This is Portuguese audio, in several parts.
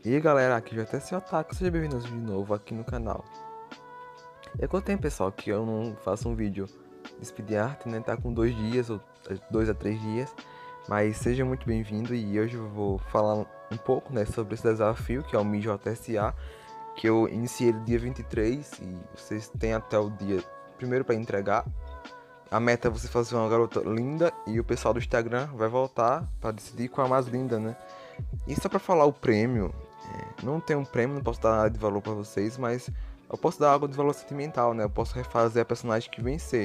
E aí galera, aqui já até Otaku, seja bem-vindos de novo aqui no canal. É quanto tempo, pessoal, que eu não faço um vídeo de speed art, né? Tá com 2 dias, ou 2 a 3 dias. Mas seja muito bem-vindo e hoje eu vou falar um pouco, né, sobre esse desafio que é o MIJSA, que eu iniciei ele dia 23 e vocês têm até o dia primeiro para entregar. A meta é você fazer uma garota linda e o pessoal do Instagram vai voltar para decidir qual é a mais linda, né? E só para falar o prêmio, não tem um prêmio, não posso dar nada de valor pra vocês, mas eu posso dar algo de valor sentimental, né? Eu posso refazer a personagem que vencer.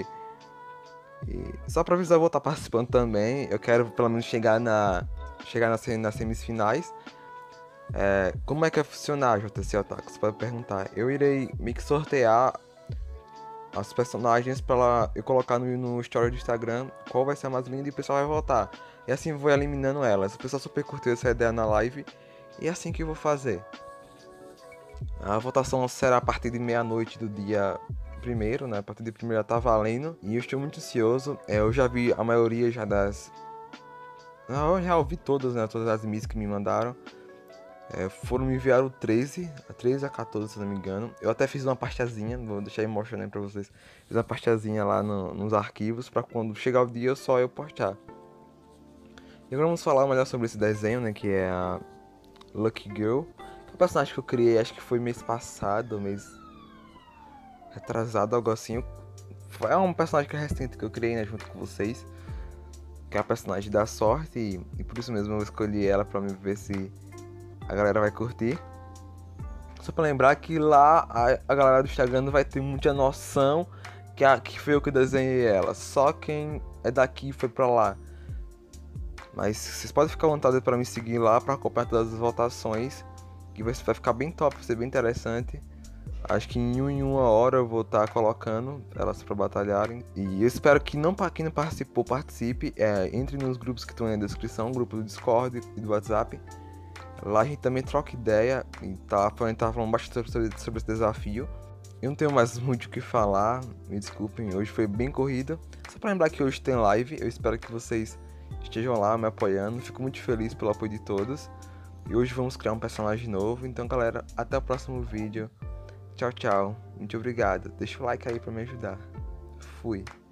E só pra avisar, eu vou estar participando também. Eu quero pelo menos nas semifinais. Como é que vai funcionar, JTC Otaku? Você pode perguntar. Eu irei meio que sortear as personagens pra eu colocar no story do Instagram qual vai ser a mais linda e o pessoal vai votar. E assim eu vou eliminando elas. O pessoal super curtiu essa ideia na live e é assim que eu vou fazer. A votação será a partir de meia-noite do dia primeiro, né? A partir de primeiro tá valendo. E eu estou muito ansioso. Eu já vi a maioria já das... Não, eu já ouvi todas, né? Todas as miss que me mandaram. Foram me enviar 13 a 14, se não me engano. Eu até fiz uma pastazinha, vou deixar aí mostrando aí pra vocês. Fiz uma pastazinha lá nos arquivos pra quando chegar o dia só eu postar. E agora vamos falar melhor sobre esse desenho, né? Que é a Lucky Girl. É um personagem que eu criei, acho que foi mês passado, mês retrasado, algo assim. É um personagem que é recente que eu criei, né, junto com vocês. Que é a personagem da sorte e por isso mesmo eu escolhi ela pra me ver se a galera vai curtir. Só pra lembrar que lá a galera do Instagram não vai ter muita noção que foi eu que desenhei ela. Só quem é daqui foi pra lá. Mas vocês podem ficar à vontade pra me seguir lá pra acompanhar todas as votações. Que vai ficar bem top, vai ser bem interessante. Acho que em uma hora eu vou estar colocando elas para batalharem. E eu espero que quem não participou, participe. Entre nos grupos que estão aí na descrição, grupo do Discord e do WhatsApp. Lá a gente também troca ideia e a gente tá falando bastante sobre esse desafio. Eu não tenho mais muito o que falar, me desculpem, hoje foi bem corrido. Só para lembrar que hoje tem live, eu espero que vocês estejam lá me apoiando. Fico muito feliz pelo apoio de todos. E hoje vamos criar um personagem novo. Então galera, até o próximo vídeo. Tchau, tchau. Muito obrigado. Deixa o like aí pra me ajudar. Fui.